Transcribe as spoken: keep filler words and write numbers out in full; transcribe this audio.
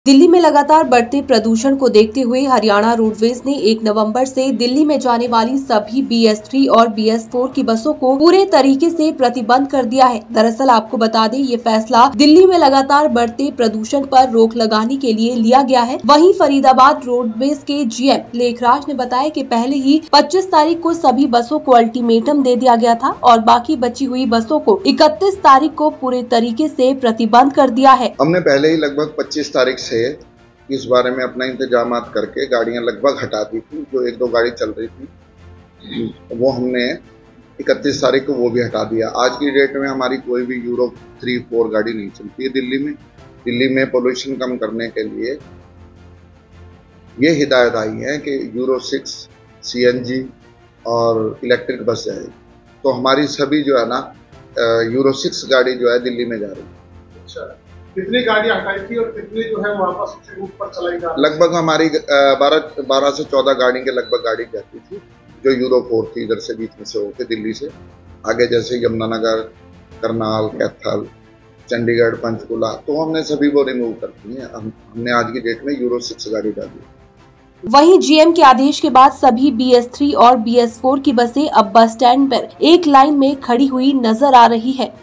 दिल्ली में लगातार बढ़ते प्रदूषण को देखते हुए हरियाणा रोडवेज ने एक नवंबर से दिल्ली में जाने वाली सभी बी एस थ्री और बी एस फोर की बसों को पूरे तरीके से प्रतिबंध कर दिया है। दरअसल आपको बता दें, ये फैसला दिल्ली में लगातार बढ़ते प्रदूषण पर रोक लगाने के लिए लिया गया है। वहीं फरीदाबाद रोडवेज के जी एम लेखराज ने बताया कि पहले ही पच्चीस तारीख को सभी बसों को अल्टीमेटम दे दिया गया था और बाकी बची हुई बसों को इकतीस तारीख को पूरे तरीके से प्रतिबंध कर दिया है। हमने पहले ही लगभग पच्चीस तारीख से इस बारे में अपना इंतजाम करके गाड़ियां लगभग हटा दी थी। जो एक दो गाड़ी चल रही थी वो हमने इकतीस तारीख को वो भी हटा दिया। आज की डेट में हमारी कोई भी यूरो थ्री फोर गाड़ी नहीं चलती है दिल्ली में। दिल्ली में पोल्यूशन कम करने के लिए ये हिदायत आई है कि euro six C N G और इलेक्ट्रिक बस जाएगी। तो हमारी सभी जो है ना यूरो सिक्स गाड़ी जो है दिल्ली में जा रही है। अच्छा, कितनी गाड़ियां हटाई थी और कितनी जो है वापस रूट पर चलाई जा रही? लगभग हमारी बारह बारह से चौदह गाड़ी के लगभग गाड़ी जाती थी जो यूरो फोर थी, इधर से बीच में से होकर दिल्ली से आगे, जैसे यमुनानगर, करनाल, कैथल, चंडीगढ़, पंचकुला, तो हमने सभी वो रिमूव कर दी है। हम, हमने आज की डेट में यूरो सिक्स गाड़ी डाली। वहीं जी एम के आदेश के बाद सभी बी एस थ्री और बी एस फोर की बसें अब बस स्टैंड पर एक लाइन में खड़ी हुई नजर आ रही है।